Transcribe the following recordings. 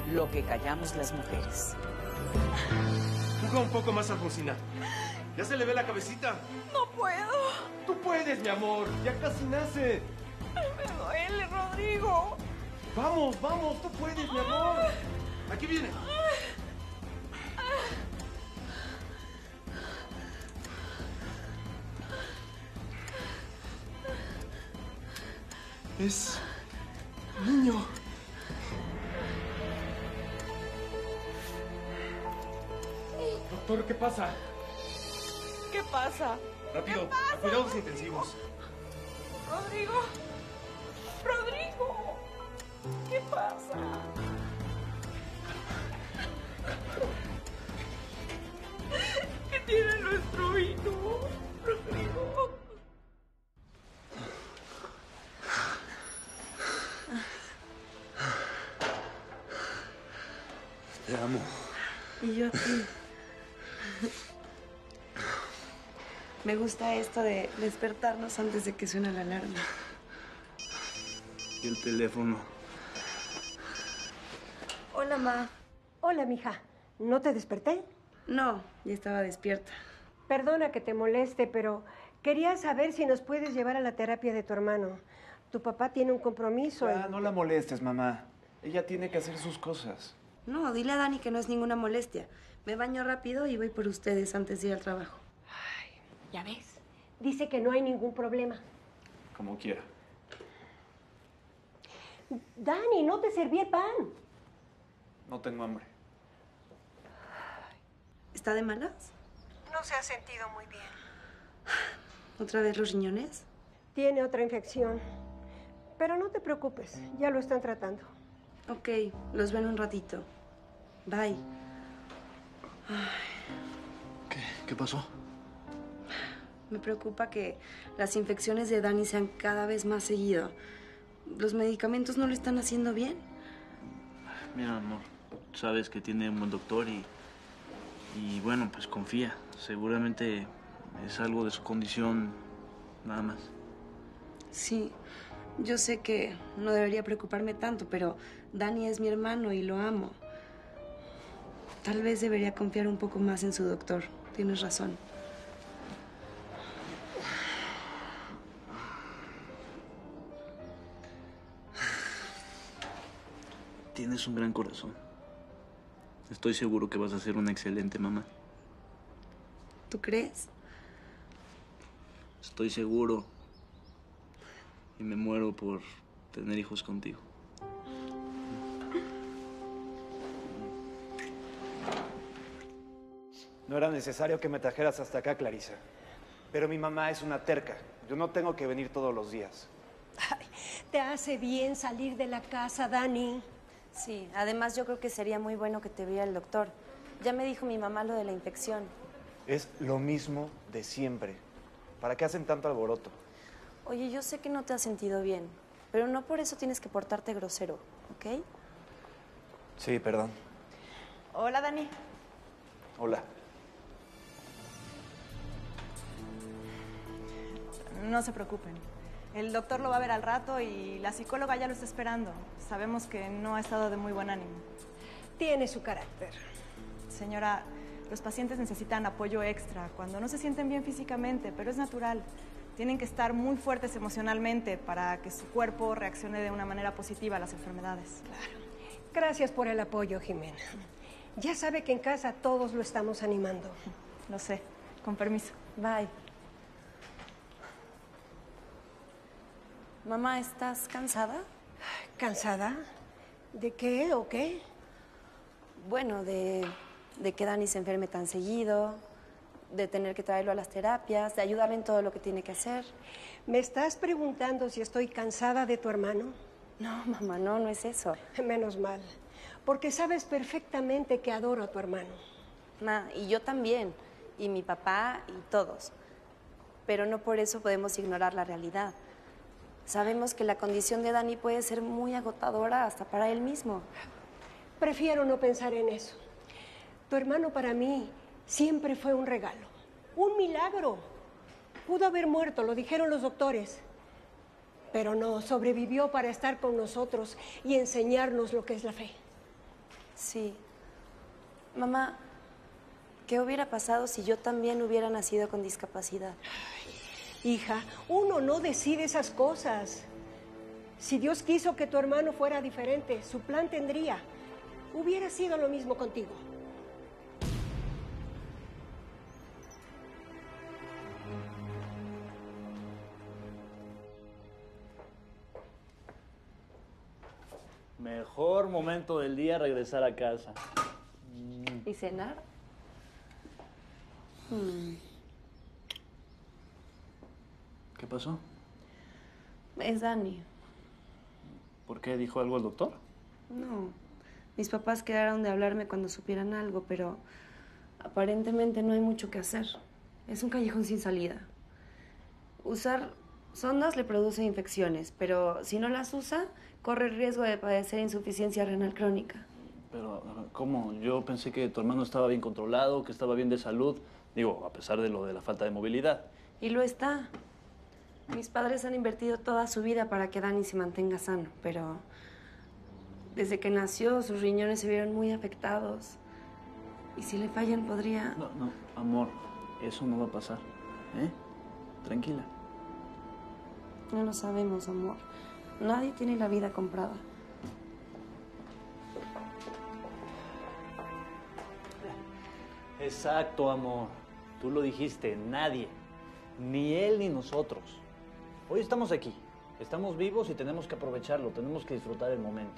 lo que callamos las mujeres. Empuja un poco más, Alfonsina. Ya se le ve la cabecita. No puedo. Tú puedes, mi amor. Ya casi nace. Ay, me duele, Rodrigo. Vamos, vamos. Tú puedes, mi amor. Aquí viene. Es niño. Doctor, ¿qué pasa? ¿Qué pasa? Rápido, a cuidados intensivos. Rodrigo. Rodrigo. ¿Qué pasa? ¿Qué tiene nuestro hijo? Rodrigo. Te amo. Y yo a ti. Me gusta esto de despertarnos antes de que suene la alarma. Y el teléfono. Hola, ma. Hola, mija. ¿No te desperté? No, ya estaba despierta. Perdona que te moleste, pero quería saber si nos puedes llevar a la terapia de tu hermano. Tu papá tiene un compromiso. Ah, no la molestes, mamá. Ella tiene que hacer sus cosas. No, dile a Dani que no es ninguna molestia. Me baño rápido y voy por ustedes antes de ir al trabajo. Ay, ya ves. Dice que no hay ningún problema. Como quiera. Dani, no te serví el pan. No tengo hambre. ¿Está de malas? No se ha sentido muy bien. ¿Otra vez los riñones? Tiene otra infección. Pero no te preocupes, ya lo están tratando. Ok, los veo en un ratito. Bye. ¿Qué pasó? Me preocupa que las infecciones de Dani sean cada vez más seguido. ¿Los medicamentos no lo están haciendo bien? Mira, amor, sabes que tiene un buen doctor y bueno, pues confía. Seguramente es algo de su condición, nada más. Sí, yo sé que no debería preocuparme tanto, pero Dani es mi hermano y lo amo. Tal vez debería confiar un poco más en su doctor. Tienes razón. Tienes un gran corazón. Estoy seguro que vas a ser una excelente mamá. ¿Tú crees? Estoy seguro. Y me muero por tener hijos contigo. No era necesario que me trajeras hasta acá, Clarisa. Pero mi mamá es una terca. Yo no tengo que venir todos los días. Ay, te hace bien salir de la casa, Dani. Sí, además yo creo que sería muy bueno que te viera el doctor. Ya me dijo mi mamá lo de la infección. Es lo mismo de siempre. ¿Para qué hacen tanto alboroto? Oye, yo sé que no te has sentido bien, pero no por eso tienes que portarte grosero, ¿ok? Sí, perdón. Hola, Dani. Hola. No se preocupen. El doctor lo va a ver al rato y la psicóloga ya lo está esperando. Sabemos que no ha estado de muy buen ánimo. Tiene su carácter. Señora, los pacientes necesitan apoyo extra cuando no se sienten bien físicamente, pero es natural. Tienen que estar muy fuertes emocionalmente para que su cuerpo reaccione de una manera positiva a las enfermedades. Claro. Gracias por el apoyo, Jimena. Ya sabe que en casa todos lo estamos animando. Lo sé. Con permiso. Bye. Mamá, ¿estás cansada? ¿Cansada? ¿De qué o qué? Bueno, de que Dani se enferme tan seguido, de tener que traerlo a las terapias, de ayudarle en todo lo que tiene que hacer. ¿Me estás preguntando si estoy cansada de tu hermano? No, mamá, no es eso. Menos mal, porque sabes perfectamente que adoro a tu hermano. Ma, y yo también, y mi papá y todos. Pero no por eso podemos ignorar la realidad. Sabemos que la condición de Dani puede ser muy agotadora hasta para él mismo. Prefiero no pensar en eso. Tu hermano para mí siempre fue un regalo, un milagro. Pudo haber muerto, lo dijeron los doctores, pero no, sobrevivió para estar con nosotros y enseñarnos lo que es la fe. Sí. Mamá, ¿qué hubiera pasado si yo también hubiera nacido con discapacidad? Hija, uno no decide esas cosas. Si Dios quiso que tu hermano fuera diferente, su plan tendría. Hubiera sido lo mismo contigo. Mejor momento del día regresar a casa. ¿Y cenar? ¿Qué pasó? Es Dani. ¿Por qué dijo algo el doctor? No. Mis papás quedaron de hablarme cuando supieran algo, pero aparentemente no hay mucho que hacer. Es un callejón sin salida. Usar sondas le produce infecciones, pero si no las usa, corre el riesgo de padecer insuficiencia renal crónica. Pero, ¿cómo? Yo pensé que tu hermano estaba bien controlado, que estaba bien de salud. Digo, a pesar de lo de la falta de movilidad. Y lo está. Mis padres han invertido toda su vida para que Dani se mantenga sano, pero desde que nació sus riñones se vieron muy afectados. Y si le fallan podría... No, amor, eso no va a pasar. ¿Eh? Tranquila. No lo sabemos, amor. Nadie tiene la vida comprada. Exacto, amor. Tú lo dijiste, nadie. Ni él ni nosotros. Hoy estamos aquí. Estamos vivos y tenemos que aprovecharlo. Tenemos que disfrutar el momento.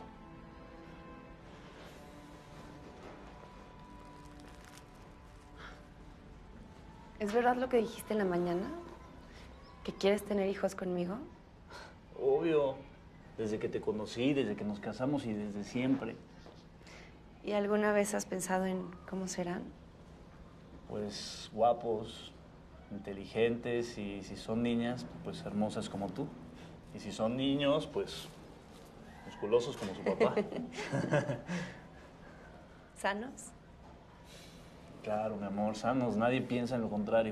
¿Es verdad lo que dijiste en la mañana? ¿Que quieres tener hijos conmigo? Obvio. Desde que te conocí, desde que nos casamos y desde siempre. ¿Y alguna vez has pensado en cómo serán? Pues guapos, inteligentes y si son niñas, pues hermosas como tú. Y si son niños, pues musculosos como su papá. ¿Sanos? Claro, mi amor, sanos. Nadie piensa en lo contrario.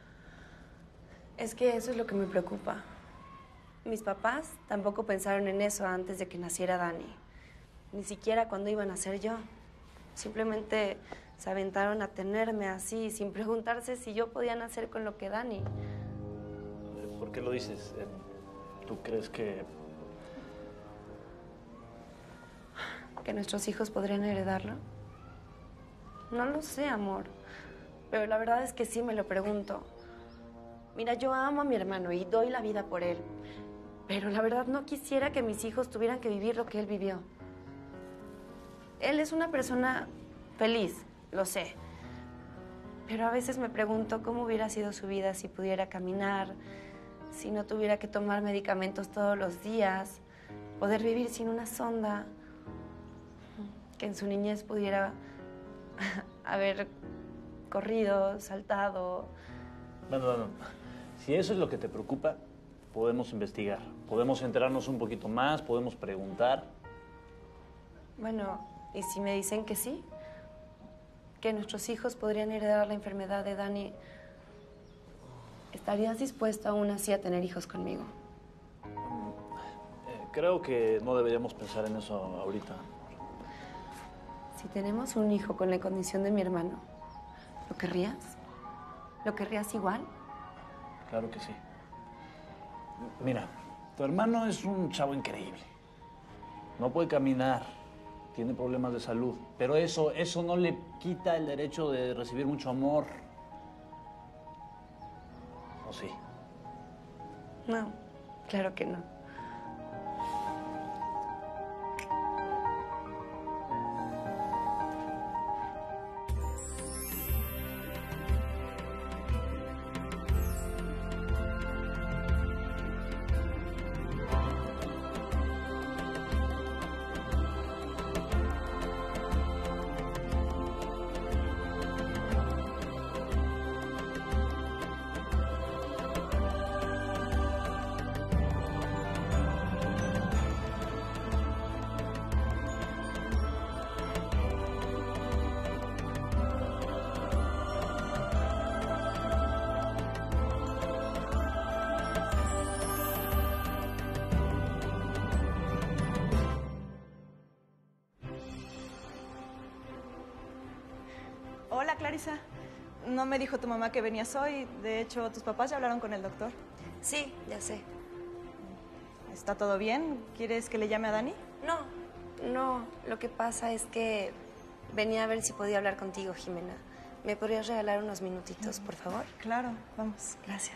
Es que eso es lo que me preocupa. Mis papás tampoco pensaron en eso antes de que naciera Dani. Ni siquiera cuando iba a nacer yo. Simplemente se aventaron a tenerme así, sin preguntarse si yo podía nacer con lo que Dani. ¿Por qué lo dices? ¿Tú crees que nuestros hijos podrían heredarlo? No lo sé, amor. Pero la verdad es que sí me lo pregunto. Mira, yo amo a mi hermano y doy la vida por él. Pero la verdad no quisiera que mis hijos tuvieran que vivir lo que él vivió. Él es una persona feliz, lo sé. Pero a veces me pregunto cómo hubiera sido su vida si pudiera caminar, si no tuviera que tomar medicamentos todos los días, poder vivir sin una sonda, que en su niñez pudiera haber corrido, saltado. Bueno, si eso es lo que te preocupa, podemos investigar, podemos enterarnos un poquito más, podemos preguntar. Bueno, ¿y si me dicen que sí? Que nuestros hijos podrían heredar la enfermedad de Dani. ¿Estarías dispuesto aún así a tener hijos conmigo? Creo que no deberíamos pensar en eso ahorita. Si tenemos un hijo con la condición de mi hermano, ¿lo querrías? ¿Lo querrías igual? Claro que sí. Mira, tu hermano es un chavo increíble. No puede caminar, tiene problemas de salud, pero eso no le quita el derecho de recibir mucho amor. ¿O sí? No, claro que no. Hola, Clarisa. No me dijo tu mamá que venías hoy. De hecho, tus papás ya hablaron con el doctor. Sí, ya sé. ¿Está todo bien? ¿Quieres que le llame a Dani? No. Lo que pasa es que venía a ver si podía hablar contigo, Jimena. ¿Me podrías regalar unos minutitos, por favor? Claro, vamos. Gracias.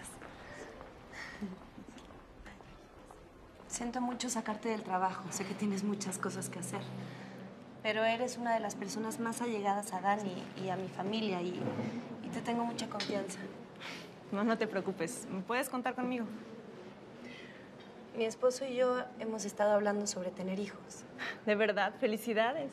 Siento mucho sacarte del trabajo. Sé que tienes muchas cosas que hacer. Pero eres una de las personas más allegadas a Dani y a mi familia y te tengo mucha confianza. No te preocupes. Puedes contar conmigo. Mi esposo y yo hemos estado hablando sobre tener hijos. De verdad, felicidades.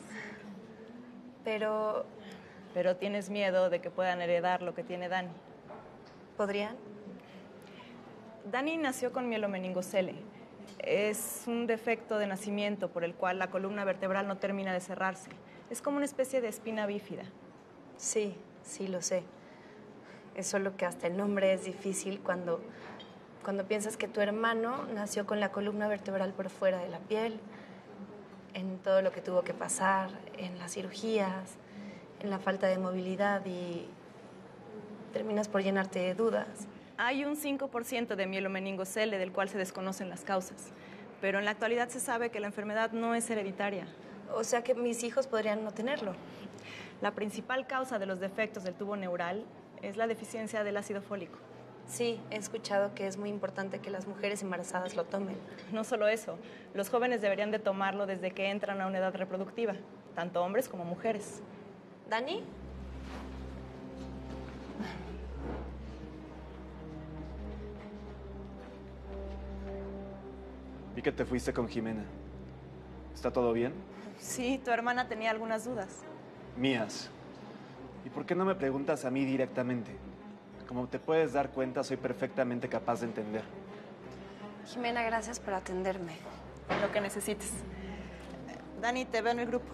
Pero Pero tienes miedo de que puedan heredar lo que tiene Dani. ¿podrían? Dani nació con mielomeningocele. Es un defecto de nacimiento por el cual la columna vertebral no termina de cerrarse. Es como una especie de espina bífida. Sí, lo sé. Es solo que hasta el nombre es difícil cuando piensas que tu hermano nació con la columna vertebral por fuera de la piel, en todo lo que tuvo que pasar, en las cirugías, en la falta de movilidad y terminas por llenarte de dudas. Hay un 5% de mielomeningocele del cual se desconocen las causas, pero en la actualidad se sabe que la enfermedad no es hereditaria. O sea que mis hijos podrían no tenerlo. La principal causa de los defectos del tubo neural es la deficiencia del ácido fólico. Sí, he escuchado que es muy importante que las mujeres embarazadas lo tomen. No solo eso, los jóvenes deberían de tomarlo desde que entran a una edad reproductiva, tanto hombres como mujeres. ¿Dani? Vi que te fuiste con Jimena. ¿Está todo bien? Sí, tu hermana tenía algunas dudas. Mías. ¿Y por qué no me preguntas a mí directamente? Como te puedes dar cuenta, soy perfectamente capaz de entender. Jimena, gracias por atenderme. Lo que necesites. Dani, te veo en el grupo.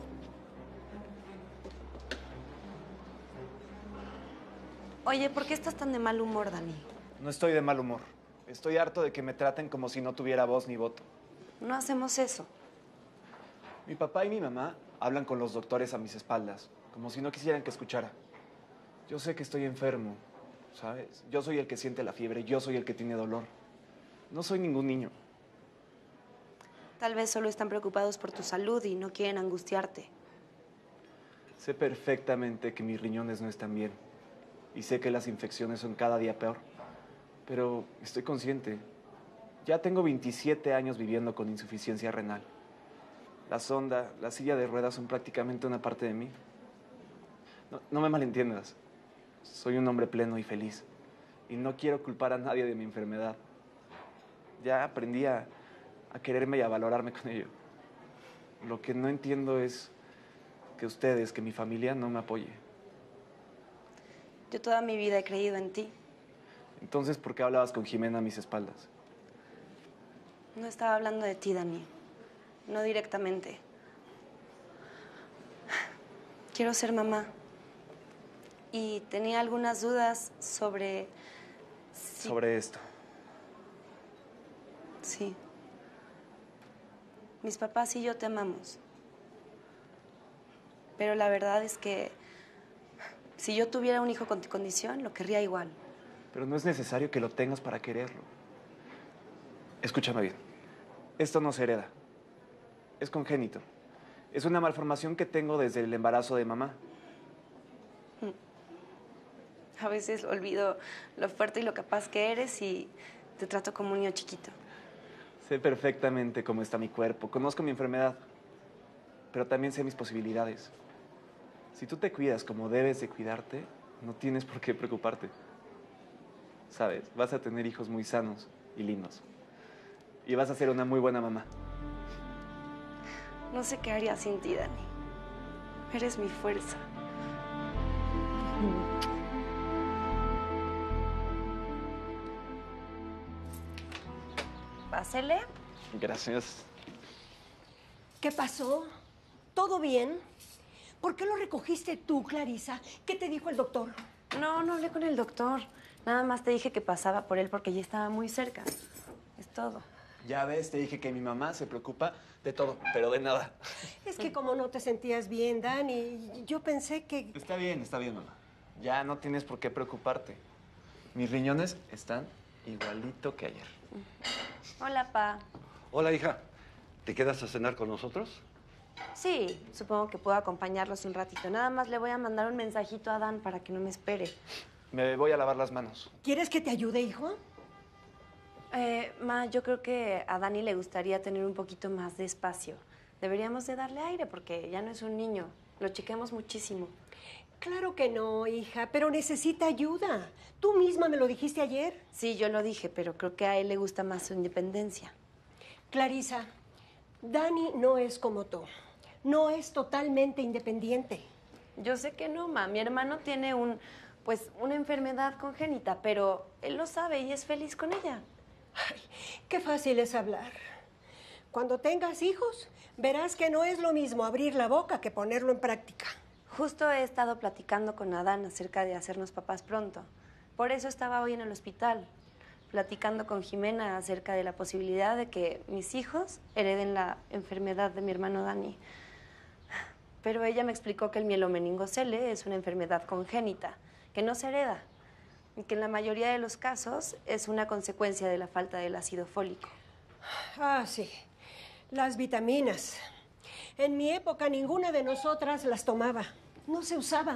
Oye, ¿por qué estás tan de mal humor, Dani? No estoy de mal humor. Estoy harto de que me traten como si no tuviera voz ni voto. No hacemos eso. Mi papá y mi mamá hablan con los doctores a mis espaldas, como si no quisieran que escuchara. Yo sé que estoy enfermo, ¿sabes? Yo soy el que siente la fiebre, yo soy el que tiene dolor. No soy ningún niño. Tal vez solo están preocupados por tu salud y no quieren angustiarte. Sé perfectamente que mis riñones no están bien. Y sé que las infecciones son cada día peor. Pero estoy consciente. Ya tengo 27 años viviendo con insuficiencia renal. La sonda, la silla de ruedas son prácticamente una parte de mí. No me malentiendas. Soy un hombre pleno y feliz. Y no quiero culpar a nadie de mi enfermedad. Ya aprendí a quererme y a valorarme con ello. Lo que no entiendo es que ustedes, que mi familia, no me apoye. Yo toda mi vida he creído en ti. Entonces, ¿por qué hablabas con Jimena a mis espaldas? No estaba hablando de ti, Dani. No directamente. Quiero ser mamá. Y tenía algunas dudas sobre... Sobre esto. Sí. Mis papás y yo te amamos. Pero la verdad es que si yo tuviera un hijo con tu condición, lo querría igual. Pero no es necesario que lo tengas para quererlo. Escúchame bien. Esto no se hereda. Es congénito. Es una malformación que tengo desde el embarazo de mamá. A veces olvido lo fuerte y lo capaz que eres y te trato como un niño chiquito. Sé perfectamente cómo está mi cuerpo. Conozco mi enfermedad. Pero también sé mis posibilidades. Si tú te cuidas como debes de cuidarte, no tienes por qué preocuparte. ¿Sabes? Vas a tener hijos muy sanos y lindos. Y vas a ser una muy buena mamá. No sé qué haría sin ti, Dani. Eres mi fuerza. Pásele. Gracias. ¿Qué pasó? ¿Todo bien? ¿Por qué lo recogiste tú, Clarisa? ¿Qué te dijo el doctor? No hablé con el doctor. Nada más te dije que pasaba por él porque ya estaba muy cerca. Es todo. Ya ves, te dije que mi mamá se preocupa de todo, pero de nada. Es que como no te sentías bien, Dani, yo pensé que... Está bien, mamá. Ya no tienes por qué preocuparte. Mis riñones están igualito que ayer. Hola, Pa. Hola, hija. ¿Te quedas a cenar con nosotros? Sí, supongo que puedo acompañarlos un ratito. Nada más le voy a mandar un mensajito a Dan para que no me espere. Me voy a lavar las manos. ¿Quieres que te ayude, hijo? Ma, yo creo que a Dani le gustaría tener un poquito más de espacio. Deberíamos de darle aire porque ya no es un niño. Lo chequeamos muchísimo. Claro que no, hija, pero necesita ayuda. Tú misma me lo dijiste ayer. Sí, yo lo dije, pero creo que a él le gusta más su independencia. Clarisa, Dani no es como tú. No es totalmente independiente. Yo sé que no, Ma. Mi hermano tiene una enfermedad congénita, pero él lo sabe y es feliz con ella. Ay, qué fácil es hablar. Cuando tengas hijos, verás que no es lo mismo abrir la boca que ponerlo en práctica. Justo he estado platicando con Adán acerca de hacernos papás pronto. Por eso estaba hoy en el hospital, platicando con Jimena acerca de la posibilidad de que mis hijos hereden la enfermedad de mi hermano Dani. Pero ella me explicó que el mielomeningocele es una enfermedad congénita, que no se hereda, y que en la mayoría de los casos es una consecuencia de la falta del ácido fólico. Ah, sí. Las vitaminas. En mi época ninguna de nosotras las tomaba. No se usaba.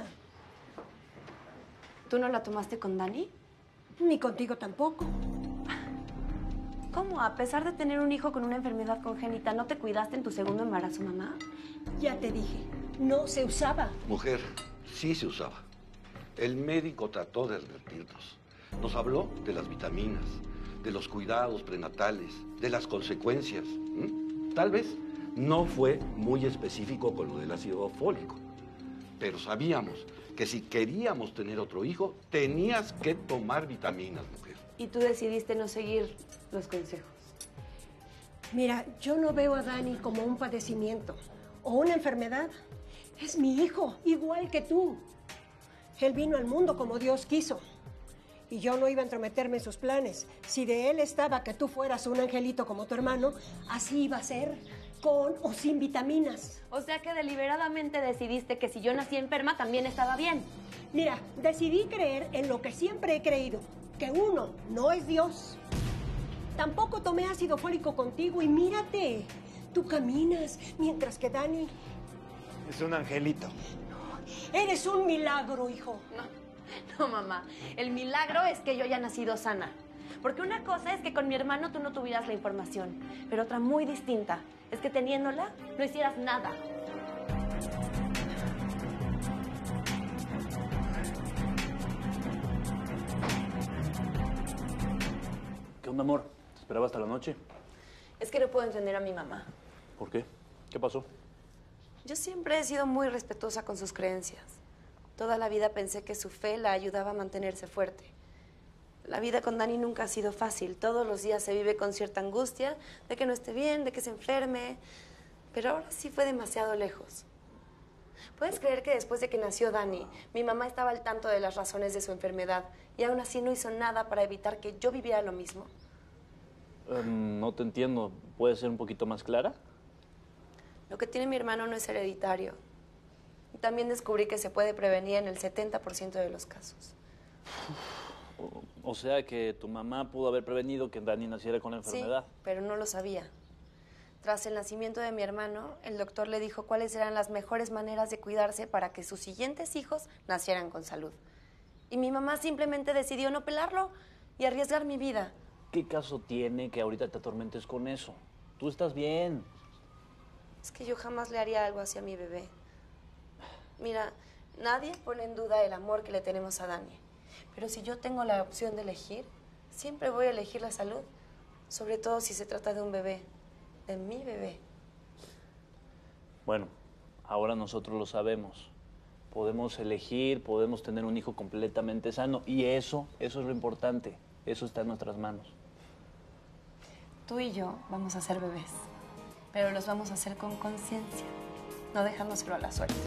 ¿Tú no la tomaste con Dani? Ni contigo tampoco. ¿Cómo? A pesar de tener un hijo con una enfermedad congénita, ¿no te cuidaste en tu segundo embarazo, mamá? Ya te dije, no se usaba. Mujer, sí se usaba. El médico trató de advertirnos. Nos habló de las vitaminas, de los cuidados prenatales, de las consecuencias. Tal vez no fue muy específico con lo del ácido fólico, pero sabíamos que si queríamos tener otro hijo, tenías que tomar vitaminas, mujer. Y tú decidiste no seguir los consejos. Mira, yo no veo a Dani como un padecimiento o una enfermedad. Es mi hijo, igual que tú. Él vino al mundo como Dios quiso. Y yo no iba a entrometerme en sus planes. Si de él estaba que tú fueras un angelito como tu hermano, así iba a ser, con o sin vitaminas. O sea que deliberadamente decidiste que si yo nací enferma también estaba bien. Mira, decidí creer en lo que siempre he creído, que uno no es Dios. Tampoco tomé ácido fólico contigo y mírate, tú caminas mientras que Dani... Es un angelito. Eres un milagro, hijo. No, mamá. El milagro es que yo haya nacido sana. Porque una cosa es que con mi hermano tú no tuvieras la información, pero otra muy distinta es que teniéndola no hicieras nada. ¿Qué onda, amor? ¿Te esperaba hasta la noche? Es que no puedo entender a mi mamá. ¿Por qué? ¿Qué pasó? Yo siempre he sido muy respetuosa con sus creencias. Toda la vida pensé que su fe la ayudaba a mantenerse fuerte. La vida con Dani nunca ha sido fácil. Todos los días se vive con cierta angustia de que no esté bien, de que se enferme. Pero ahora sí fue demasiado lejos. ¿Puedes creer que después de que nació Dani, mi mamá estaba al tanto de las razones de su enfermedad y aún así no hizo nada para evitar que yo viviera lo mismo? No te entiendo. ¿Puedes ser un poquito más clara? Lo que tiene mi hermano no es hereditario. Y también descubrí que se puede prevenir en el 70% de los casos. O sea que tu mamá pudo haber prevenido que Dani naciera con la enfermedad. Sí, pero no lo sabía. Tras el nacimiento de mi hermano, el doctor le dijo cuáles eran las mejores maneras de cuidarse para que sus siguientes hijos nacieran con salud. Y mi mamá simplemente decidió no pelarlo y arriesgar mi vida. ¿Qué caso tiene que ahorita te atormentes con eso? Tú estás bien. Es que yo jamás le haría algo así a mi bebé. Mira, nadie pone en duda el amor que le tenemos a Dani. Pero si yo tengo la opción de elegir, siempre voy a elegir la salud. Sobre todo si se trata de un bebé, de mi bebé. Bueno, ahora nosotros lo sabemos. Podemos elegir, podemos tener un hijo completamente sano. Y eso es lo importante. Eso está en nuestras manos. Tú y yo vamos a ser bebés. Pero los vamos a hacer con conciencia. No dejándoselo a la suerte.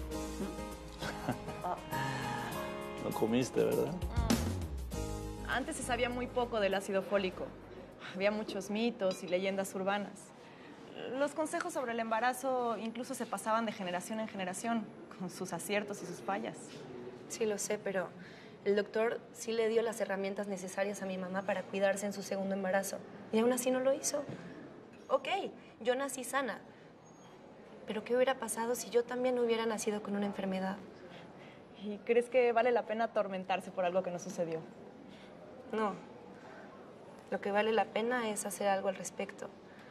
No comiste, ¿verdad? Antes se sabía muy poco del ácido fólico. Había muchos mitos y leyendas urbanas. Los consejos sobre el embarazo incluso se pasaban de generación en generación, con sus aciertos y sus fallas. Sí, lo sé, pero el doctor sí le dio las herramientas necesarias a mi mamá para cuidarse en su segundo embarazo. Y aún así no lo hizo. Ok, yo nací sana. Pero ¿qué hubiera pasado si yo también hubiera nacido con una enfermedad? ¿Y crees que vale la pena atormentarse por algo que no sucedió? No. Lo que vale la pena es hacer algo al respecto.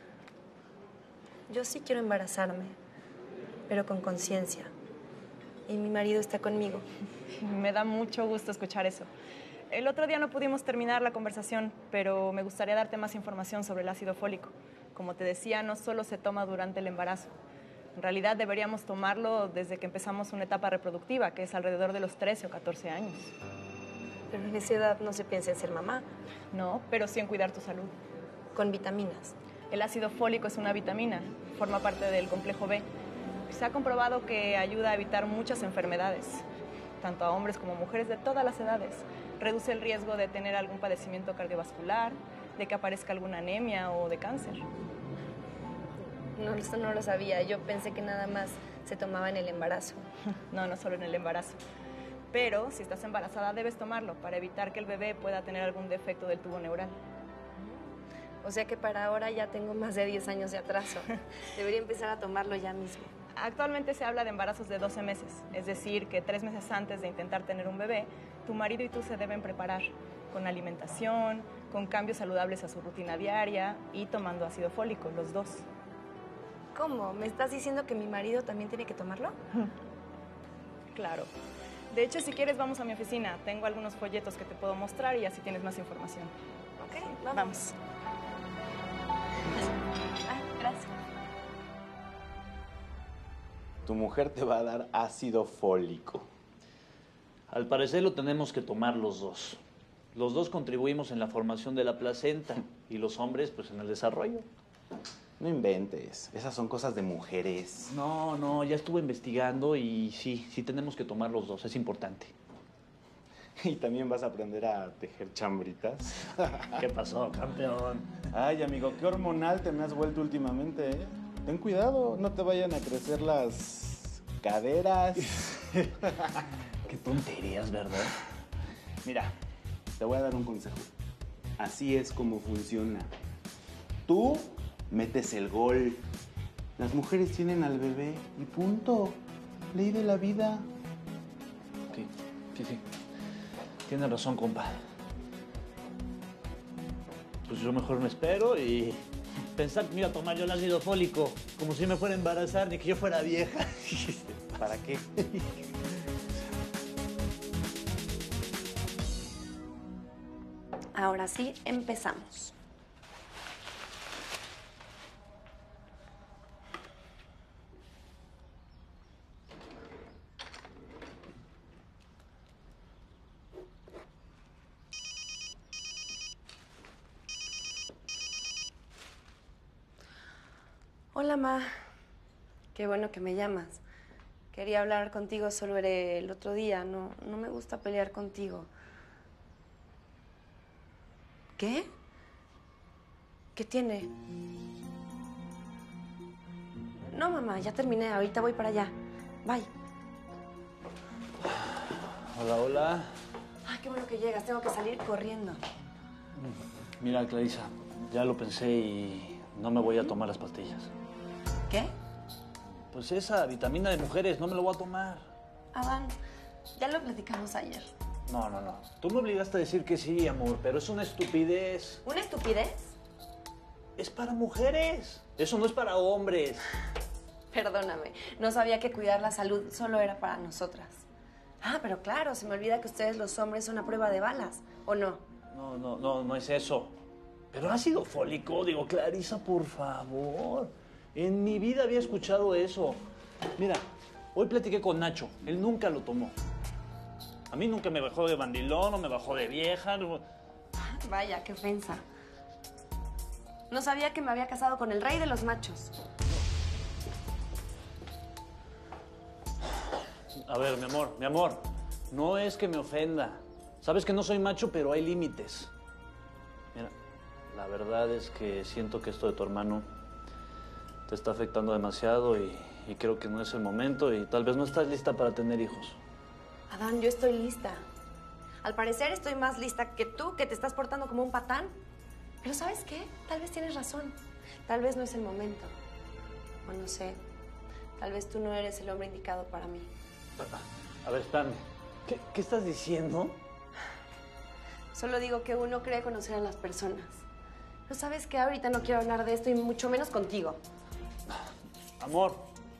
Yo sí quiero embarazarme, pero con conciencia. Y mi marido está conmigo. Me da mucho gusto escuchar eso. El otro día no pudimos terminar la conversación, pero me gustaría darte más información sobre el ácido fólico. Como te decía, no solo se toma durante el embarazo. En realidad deberíamos tomarlo desde que empezamos una etapa reproductiva, que es alrededor de los 13 o 14 años. Pero en esa edad no se piensa en ser mamá. No, pero sí en cuidar tu salud. Con vitaminas. El ácido fólico es una vitamina, forma parte del complejo B. Se ha comprobado que ayuda a evitar muchas enfermedades, tanto a hombres como mujeres de todas las edades. Reduce el riesgo de tener algún padecimiento cardiovascular, de que aparezca alguna anemia o de cáncer. No, esto no lo sabía. Yo pensé que nada más se tomaba en el embarazo. No, no solo en el embarazo. Pero si estás embarazada debes tomarlo para evitar que el bebé pueda tener algún defecto del tubo neural. O sea que para ahora ya tengo más de 10 años de atraso. Debería empezar a tomarlo ya mismo. Actualmente se habla de embarazos de 12 meses, es decir, que 3 meses antes de intentar tener un bebé, tu marido y tú se deben preparar con alimentación, con cambios saludables a su rutina diaria y tomando ácido fólico, los dos. ¿Cómo? ¿Me estás diciendo que mi marido también tiene que tomarlo? Claro. De hecho, si quieres, vamos a mi oficina. Tengo algunos folletos que te puedo mostrar y así tienes más información. Ok, vamos. Vamos. Gracias. Tu mujer te va a dar ácido fólico. Al parecer lo tenemos que tomar los dos. Los dos contribuimos en la formación de la placenta y los hombres, pues, en el desarrollo. No inventes, esas son cosas de mujeres. No, ya estuve investigando y sí tenemos que tomar los dos, es importante. Y también vas a aprender a tejer chambritas. ¿Qué pasó, campeón? Ay, amigo, qué hormonal te me has vuelto últimamente, ¿eh? Ten cuidado, no te vayan a crecer las caderas. Qué tonterías, ¿verdad? Mira, te voy a dar un consejo. Así es como funciona. Tú metes el gol. Las mujeres tienen al bebé y punto. Ley de la vida. Sí. Tienes razón, compa. Pues yo mejor me espero y pensar que me iba a tomar yo el ácido fólico, como si me fuera a embarazar ni que yo fuera vieja. ¿Para qué? Ahora sí, empezamos. Hola, Ma. Qué bueno que me llamas. Quería hablar contigo sobre el otro día. No me gusta pelear contigo. ¿Qué? ¿Qué tiene? No, mamá, ya terminé. Ahorita voy para allá. Bye. Hola. Ay, qué bueno que llegas. Tengo que salir corriendo. Mira, Clarisa, ya lo pensé y no me voy a tomar las pastillas. ¿Qué? Pues esa vitamina de mujeres, no me lo voy a tomar. Adán, ya lo platicamos ayer. No. Tú me obligaste a decir que sí, amor, pero es una estupidez. ¿Una estupidez? Es para mujeres. Eso no es para hombres. Perdóname, no sabía que cuidar la salud solo era para nosotras. Ah, pero claro, se me olvida que ustedes los hombres son a prueba de balas, ¿o no? No es eso. Pero ácido fólico, digo, Clarisa, por favor. En mi vida había escuchado eso. Mira, hoy platiqué con Nacho. Él nunca lo tomó. A mí nunca me bajó de mandilón o me bajó de vieja. Vaya, qué ofensa. No sabía que me había casado con el rey de los machos. A ver, mi amor, no es que me ofenda. Sabes que no soy macho, pero hay límites. Mira, la verdad es que siento que esto de tu hermano te está afectando demasiado y creo que no es el momento y tal vez no estás lista para tener hijos. Adán, yo estoy lista. Al parecer estoy más lista que tú, que te estás portando como un patán. Pero ¿sabes qué? Tal vez tienes razón. Tal vez no es el momento. O no sé. Tal vez tú no eres el hombre indicado para mí. A ver, Stan, ¿qué estás diciendo? Solo digo que uno cree conocer a las personas. Pero ¿sabes qué? Ahorita no quiero hablar de esto y mucho menos contigo. Amor.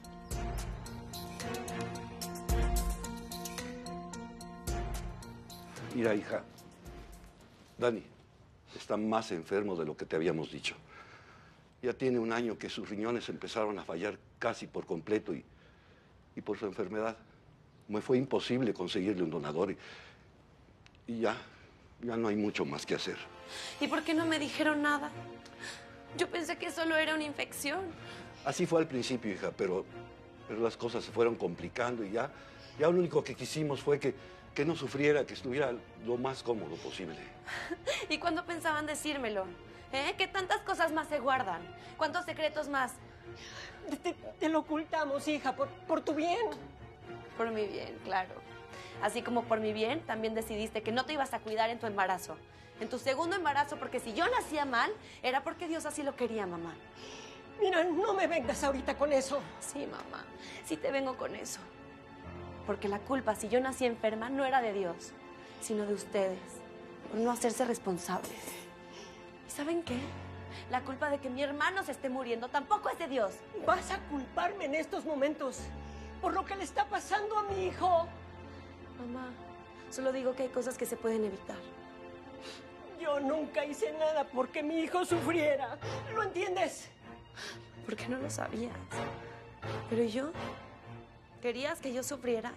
Mira, hija, Dani está más enfermo de lo que te habíamos dicho. Ya tiene un año que sus riñones empezaron a fallar casi por completo y por su enfermedad. Me fue imposible conseguirle un donador y ya no hay mucho más que hacer. ¿Y por qué no me dijeron nada? Yo pensé que solo era una infección. Así fue al principio, hija, pero las cosas se fueron complicando y ya lo único que quisimos fue que no sufriera, que estuviera lo más cómodo posible. ¿Y cuándo pensaban decírmelo? ¿Qué tantas cosas más se guardan? ¿Cuántos secretos más? Te lo ocultamos, hija, por tu bien. Por mi bien, claro. Así como por mi bien, también decidiste que no te ibas a cuidar en tu embarazo. En tu segundo embarazo, porque si yo nacía mal, era porque Dios así lo quería, mamá. Mira, no me vengas ahorita con eso. Sí, mamá, sí te vengo con eso. Porque la culpa, si yo nací enferma, no era de Dios, sino de ustedes, por no hacerse responsables. ¿Y saben qué? La culpa de que mi hermano se esté muriendo tampoco es de Dios. ¿Vas a culparme en estos momentos por lo que le está pasando a mi hijo? Mamá, solo digo que hay cosas que se pueden evitar. Yo nunca hice nada porque mi hijo sufriera. ¿Lo entiendes? Porque no lo sabías. Pero yo... ¿Querías que yo sufriera?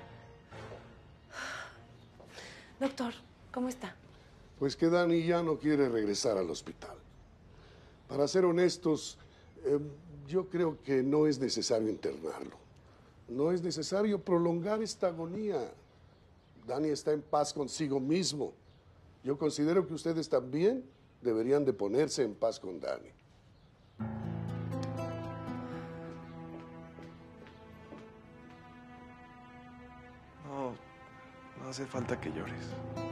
Doctor, ¿cómo está? Pues que Dani ya no quiere regresar al hospital. Para ser honestos, yo creo que no es necesario internarlo. No es necesario prolongar esta agonía. Dani está en paz consigo mismo. Yo considero que ustedes también deberían de ponerse en paz con Dani. No hace falta que llores.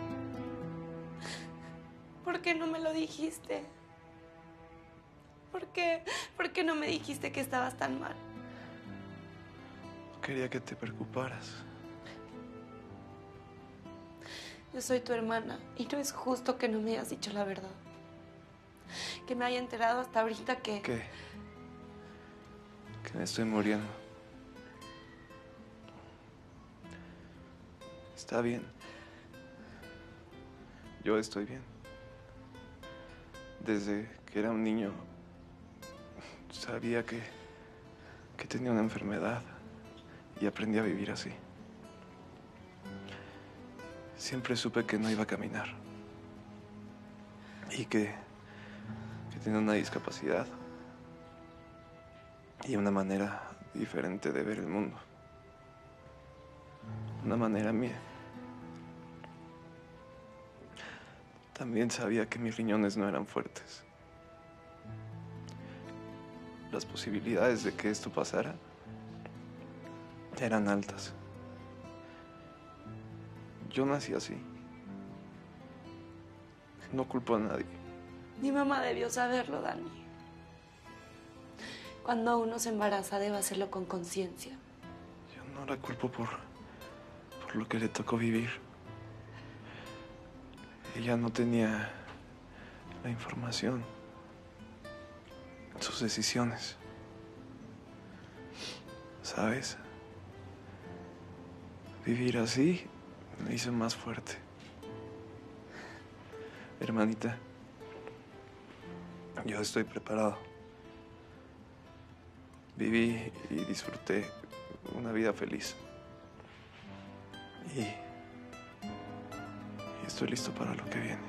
¿Por qué no me lo dijiste? ¿Por qué? ¿Por qué no me dijiste que estabas tan mal? Quería que te preocuparas. Yo soy tu hermana y no es justo que no me hayas dicho la verdad. Que me haya enterado hasta ahorita que... ¿Qué? Que me estoy muriendo. Está bien. Yo estoy bien. Desde que era un niño, sabía que tenía una enfermedad y aprendí a vivir así. Siempre supe que no iba a caminar y que tenía una discapacidad y una manera diferente de ver el mundo. Una manera mía. También sabía que mis riñones no eran fuertes. Las posibilidades de que esto pasara eran altas. Yo nací así. No culpo a nadie. Mi mamá debió saberlo, Dani. Cuando uno se embaraza, debe hacerlo con conciencia. Yo no la culpo por lo que le tocó vivir. Ella no tenía la información, sus decisiones. ¿Sabes? Vivir así me hizo más fuerte. Hermanita, yo estoy preparado. Viví y disfruté una vida feliz. Y estoy listo para lo que viene.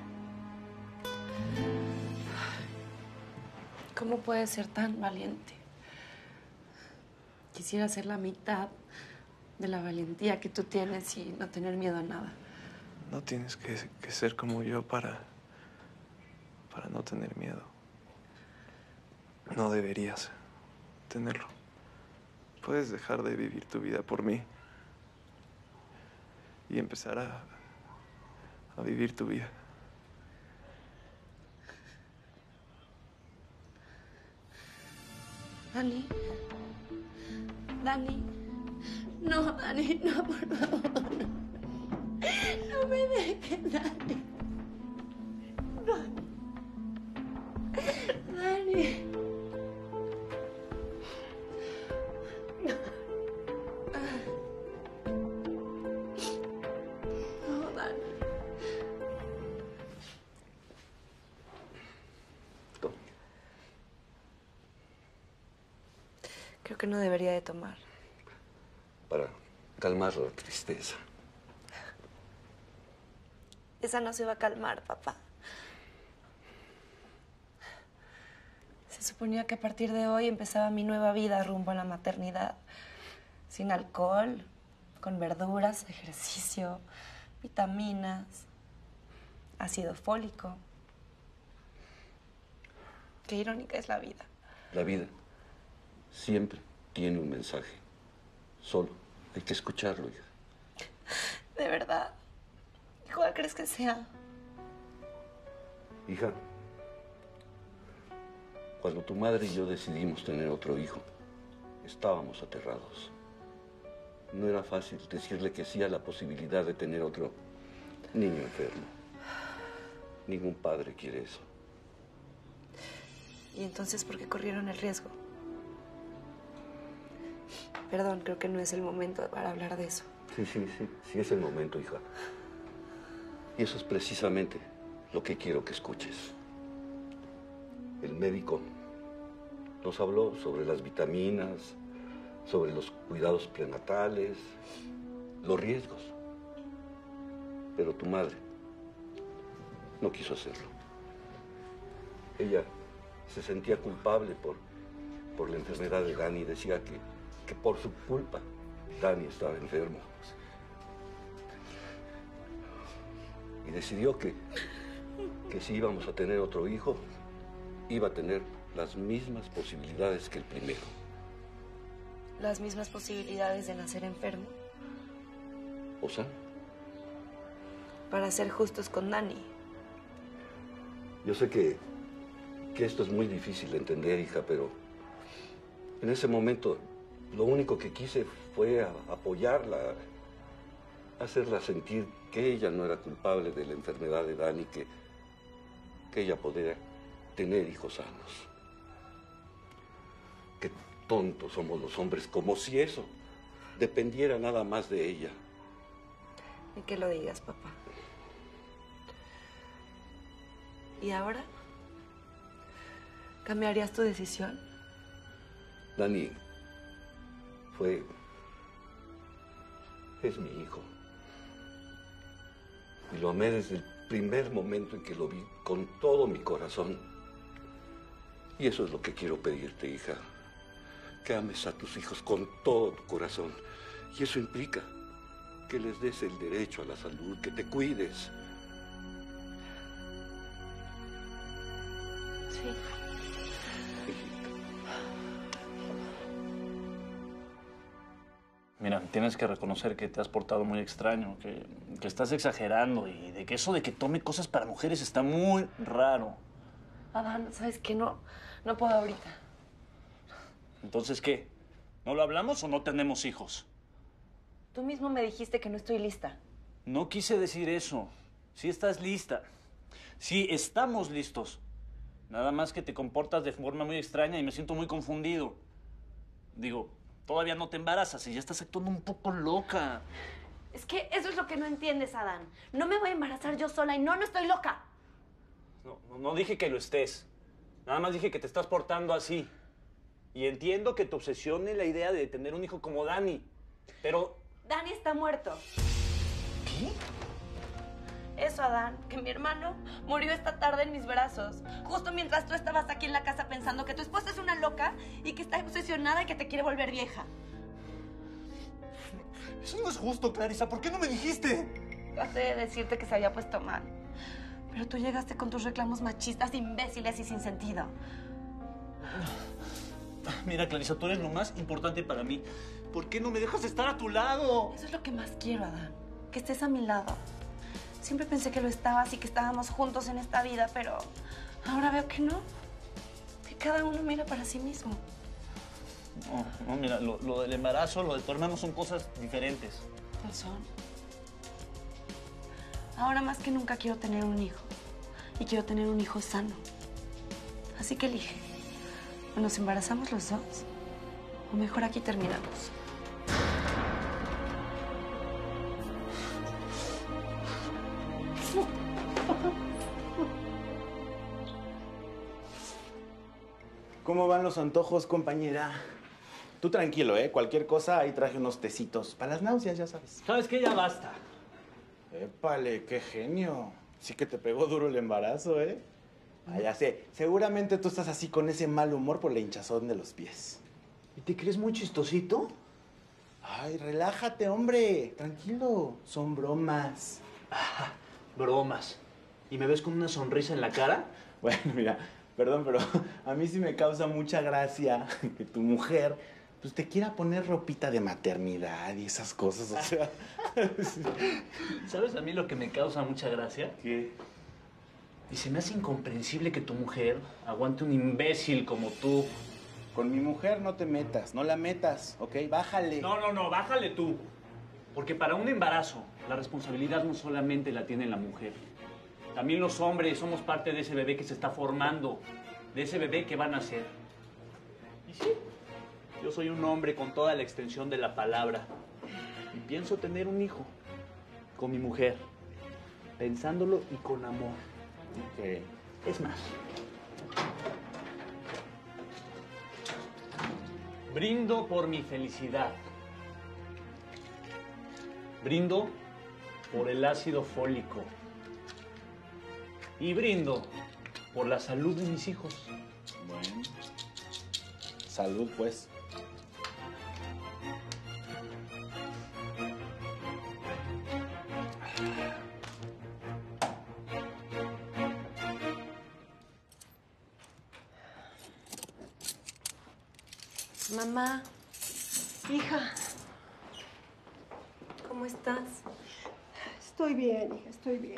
¿Cómo puedes ser tan valiente? Quisiera ser la mitad de la valentía que tú tienes y no tener miedo a nada. No tienes que ser como yo para no tener miedo. No deberías tenerlo. Puedes dejar de vivir tu vida por mí. y empezar a vivir tu vida. Dani. Dani. No, Dani, no, por favor. No me dejes, Dani. No. Dani. No, Dani. Creo que no debería de tomar. Para calmar la tristeza. Esa no se va a calmar, papá. Se suponía que a partir de hoy empezaba mi nueva vida rumbo a la maternidad. Sin alcohol, con verduras, ejercicio, vitaminas, ácido fólico. Qué irónica es la vida. La vida siempre tiene un mensaje. Solo hay que escucharlo, hija. De verdad. ¿Cuál crees que sea? Hija, cuando tu madre y yo decidimos tener otro hijo, estábamos aterrados. No era fácil decirle que sí a la posibilidad de tener otro niño enfermo. Ningún padre quiere eso. ¿Y entonces por qué corrieron el riesgo? Perdón, creo que no es el momento para hablar de eso. Sí es el momento, hija. Y eso es precisamente lo que quiero que escuches. El médico nos habló sobre las vitaminas, sobre los cuidados prenatales, los riesgos. Pero tu madre no quiso hacerlo. Ella se sentía culpable por la enfermedad de Dani y decía que por su culpa Dani estaba enfermo. Y decidió que si íbamos a tener otro hijo, iba a tener las mismas posibilidades que el primero. ¿Las mismas posibilidades de nacer enfermo? ¿O sea? Para ser justos con Dani. Yo sé que esto es muy difícil de entender, hija, pero en ese momento lo único que quise fue apoyarla, hacerla sentir que ella no era culpable de la enfermedad de Dani, que ella podía tener hijos sanos. Qué tontos somos los hombres, como si eso dependiera nada más de ella. Y que lo digas, papá. ¿Y ahora? ¿Cambiarías tu decisión? Dani es mi hijo. Y lo amé desde el primer momento en que lo vi, con todo mi corazón. Y eso es lo que quiero pedirte, hija. Que ames a tus hijos con todo tu corazón. Y eso implica que les des el derecho a la salud, que te cuides. Sí. Mira, tienes que reconocer que te has portado muy extraño, que estás exagerando y de que eso de que tome cosas para mujeres está muy raro. Adán, ¿sabes qué? No puedo ahorita. Entonces, ¿qué? ¿No lo hablamos o no tenemos hijos? Tú mismo me dijiste que no estoy lista. No quise decir eso. Sí estás lista. Sí estamos listos. Nada más que te comportas de forma muy extraña y me siento muy confundido. Digo, todavía no te embarazas y ya estás actuando un poco loca. Es que eso es lo que no entiendes, Adán. No me voy a embarazar yo sola y no estoy loca. No dije que lo estés. Nada más dije que te estás portando así. Y entiendo que te obsesione la idea de tener un hijo como Dani, pero... Dani está muerto. ¿Qué? Eso, Adán, que mi hermano murió esta tarde en mis brazos. Justo mientras tú estabas aquí en la casa pensando que tu esposa es una loca y que está obsesionada y que te quiere volver vieja. Eso no es justo, Clarisa. ¿Por qué no me dijiste? Traté de decirte que se había puesto mal. Pero tú llegaste con tus reclamos machistas, imbéciles y sin sentido. Mira, Clarisa, tú eres lo más importante para mí. ¿Por qué no me dejas estar a tu lado? Eso es lo que más quiero, Adán. que estés a mi lado. Siempre pensé que lo estabas y que estábamos juntos en esta vida, pero ahora veo que no. Que cada uno mira para sí mismo. No, mira, lo del embarazo, lo de tu hermano son cosas diferentes. Lo son. Ahora más que nunca quiero tener un hijo. Y quiero tener un hijo sano. Así que elige. ¿O nos embarazamos los dos? O mejor aquí terminamos. ¿Cómo van los antojos, compañera? Tú tranquilo, ¿eh? Cualquier cosa, ahí traje unos tecitos. Para las náuseas, ya sabes. ¿Sabes qué? Ya basta. Épale, qué genio. Sí que te pegó duro el embarazo, ¿eh? Ah, ya sé. Seguramente tú estás así con ese mal humor por la hinchazón de los pies. ¿Y te crees muy chistosito? Ay, relájate, hombre. Tranquilo. Son bromas. Ah, bromas. ¿Y me ves con una sonrisa en la cara? Bueno, mira, perdón, pero a mí sí me causa mucha gracia que tu mujer pues te quiera poner ropita de maternidad y esas cosas, o sea. ¿Sabes a mí lo que me causa mucha gracia? ¿Qué? Y se me hace incomprensible que tu mujer aguante un imbécil como tú. Con mi mujer no te metas, no la metas, ¿ok? Bájale. No, bájale tú. Porque para un embarazo, la responsabilidad no solamente la tiene la mujer. También los hombres somos parte de ese bebé que se está formando, de ese bebé que va a nacer. Y sí, yo soy un hombre con toda la extensión de la palabra. Y pienso tener un hijo con mi mujer, pensándolo y con amor. Ok. Es más, brindo por mi felicidad. Brindo por el ácido fólico. Y brindo por la salud de mis hijos. Bueno. Salud, pues. Mamá, Hija, ¿cómo estás? estoy bien, hija, estoy bien.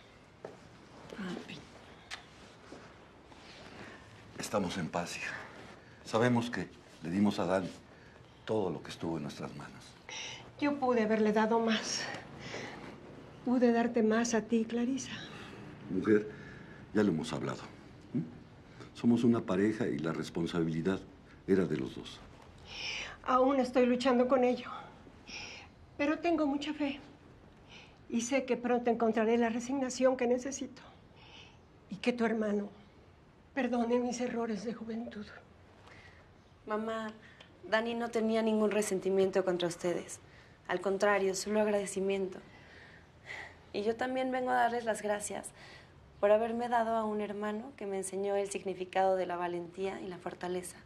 Estamos en paz, hija. Sabemos que le dimos a Dani todo lo que estuvo en nuestras manos. Yo pude haberle dado más. Pude darte más a ti, Clarisa. Mujer, ya lo hemos hablado. Somos una pareja y la responsabilidad era de los dos. Aún estoy luchando con ello. Pero tengo mucha fe. Y sé que pronto encontraré la resignación que necesito. Y que tu hermano perdone mis errores de juventud. Mamá, Dani no tenía ningún resentimiento contra ustedes. Al contrario, solo agradecimiento. Y yo también vengo a darles las gracias por haberme dado a un hermano que me enseñó el significado de la valentía y la fortaleza.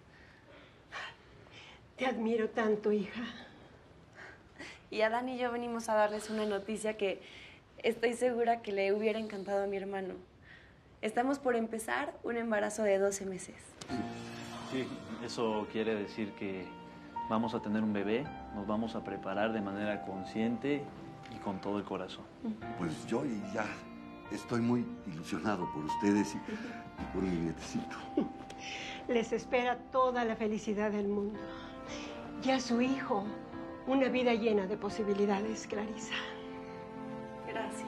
Te admiro tanto, hija. Y a Dani y yo venimos a darles una noticia que estoy segura que le hubiera encantado a mi hermano. Estamos por empezar un embarazo de 12 meses. Sí, eso quiere decir que vamos a tener un bebé, nos vamos a preparar de manera consciente y con todo el corazón. Pues yo ya estoy muy ilusionado por ustedes y por mi nietecito. Les espera toda la felicidad del mundo. Y a su hijo, una vida llena de posibilidades, Clarisa. Gracias.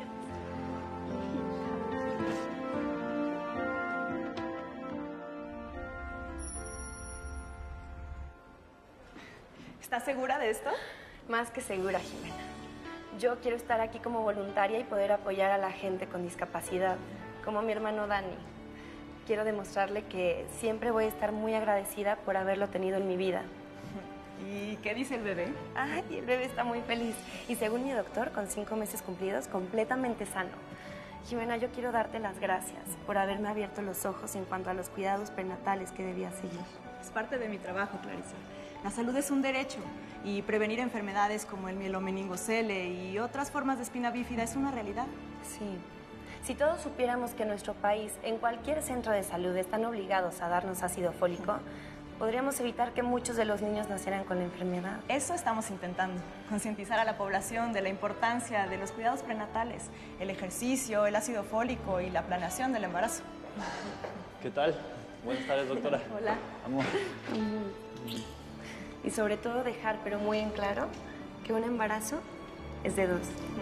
¿Estás segura de esto? Más que segura, Jimena. Yo quiero estar aquí como voluntaria y poder apoyar a la gente con discapacidad, como mi hermano Dani. Quiero demostrarle que siempre voy a estar muy agradecida por haberlo tenido en mi vida. ¿Y qué dice el bebé? Ay, el bebé está muy feliz. Y según mi doctor, con 5 meses cumplidos, completamente sano. Jimena, yo quiero darte las gracias por haberme abierto los ojos en cuanto a los cuidados prenatales que debía seguir. Es parte de mi trabajo, Clarisa. La salud es un derecho y prevenir enfermedades como el mielomeningocele y otras formas de espina bífida es una realidad. Sí. Si todos supiéramos que en nuestro país, en cualquier centro de salud, están obligados a darnos ácido fólico, podríamos evitar que muchos de los niños nacieran con la enfermedad. Eso estamos intentando, concientizar a la población de la importancia de los cuidados prenatales, el ejercicio, el ácido fólico y la planeación del embarazo. ¿Qué tal? Buenas tardes, doctora. Hola. Amor. Y sobre todo dejar, pero muy en claro, que un embarazo es de dos.